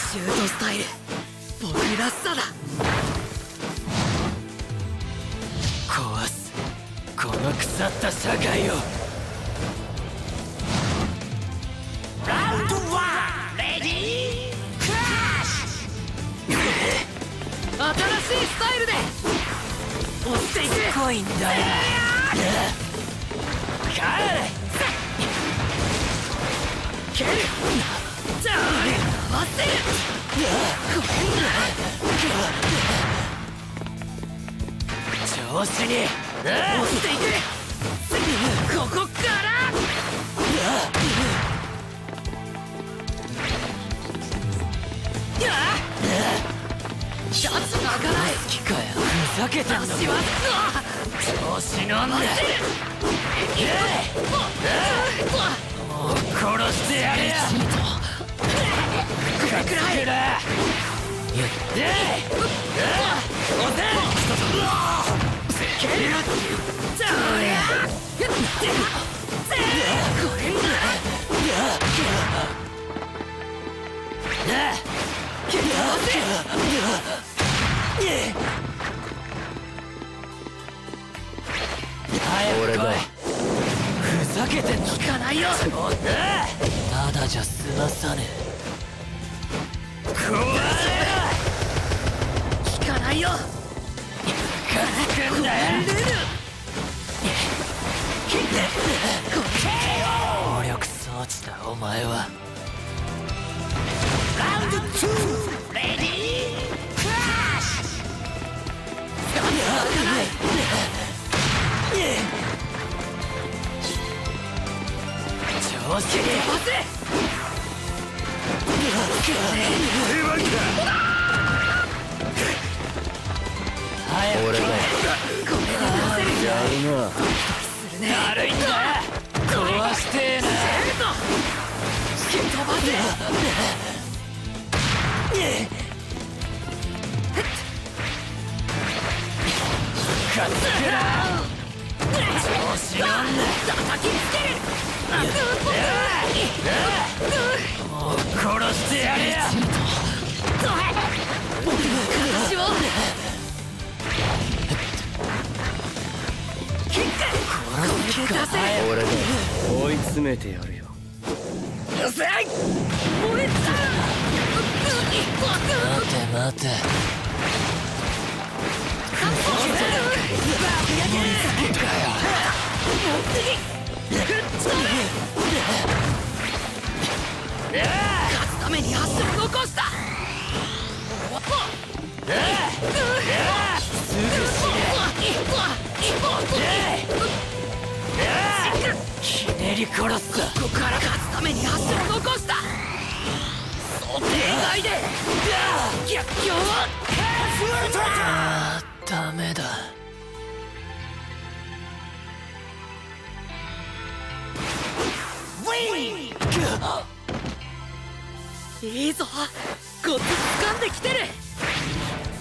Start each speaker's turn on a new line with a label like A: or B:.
A: シュートスタイル、僕らしさだ。
B: 壊すこの腐った社会を。
C: ラウンド1、レディークラッシュ。
A: 新しいスタイルで押していく。
B: すごいんだよ。帰れ。
A: 蹴る。じゃあ合わせる。
B: 調子に
A: 押していく。ここからシャツが開かない。
B: 好きかよ。ふざけてんのか。
A: 足は
B: 調子乗んな。もう殺してやれや。
A: これくらい。蹴る。じゃあこれ
B: 俺だ。ふざけてんの
A: 効かないよ。
B: ただじゃ済まさねえ。壊れろ。
A: 効かないよ。
B: つくんだよ。暴力装置だお前は。
C: ラウンド2、レディークラッシュ。
B: 調子に俺だ。やるな。だるいんだ。壊してえな。
A: 突き飛ばせ。
B: かつくな。調子乗んな。
A: 叩きつける。
B: もう殺してやれや。
A: 僕の形をキック。
B: 殺す気か。俺だ。追い詰めてやるよ。
A: うせい。燃えた。
B: 待て待て。かよ。
A: 勝つために足を残した。
B: ひねり殺すぞ。
A: ここから勝つために足を残した。想定外で逆境を。
B: ダメだ。
A: いいぞ、コツ掴んできてる。